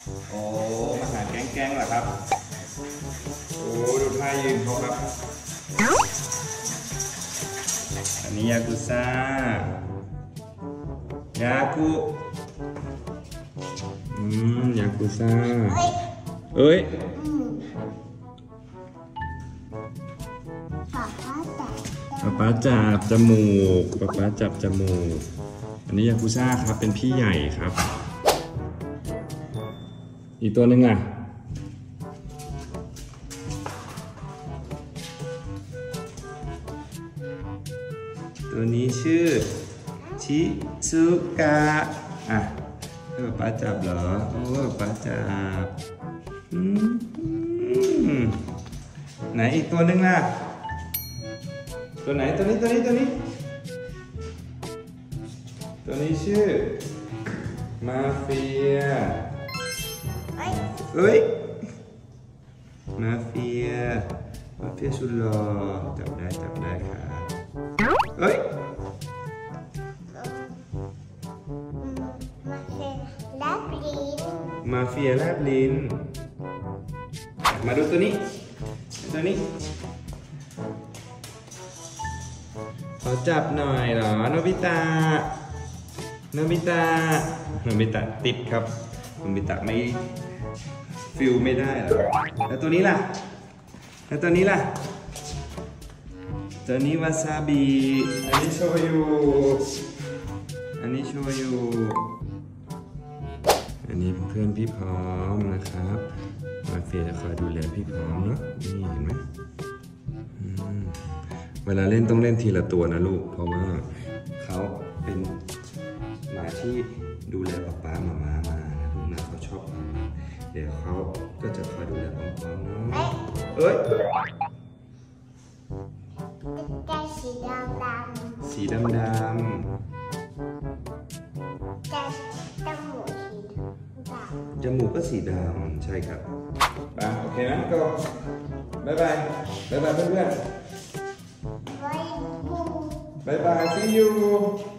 โอ้มาหาแก๊งๆเหรอครับโอ้ดูท่ายืนเขาครับอันนี้ยากุซ่ายากุยากุซ่าเอ้ยป๊าจับจมูกป๊าจับจมูกอันนี้ยากุซ่าครับเป็นพี่ใหญ่ครับอีกตัวหนึ่งอ่ะตัวนี้ชื่อชิซุกะอ่ะป๊าจับเหรอโอ้ป๊าจับไหนอีกตัวหนึ่งล่ะตัวไหนตัวนี้ชื่อมาเฟียเอ้ยมาเฟียสุดหล่อจับได้ค่ะเอ้ยมาเฟียแลบลิ้นมาดูตัวนี้ขอจับหน่อยเหรอโนบิตะติดครับโนบิตะไม่ฟิลไม่ได้หรอแล้วตัวนี้ล่ะตัวนี้วาซาบิอันนี้โชยุอันนี้เพื่อนพี่พร้อมนะครับมาเฟียจะคอยดูแลพี่พร้อมเนาะนี่เห็นไหมเวลาเล่นต้องเล่นทีละตัวนะลูกเพราะว่าเขาเป็นหมาที่ดูแลป๊ามานะลูกนะเขาชอบเดี๋ยวเขาก็จะคอยดูแลพร้อมๆเนาะเอ้ยสีดำจมูกก็สีดำใช่ครับโอเคนะก็บ๊ายบายเพื่อนๆบ๊ายบาย see you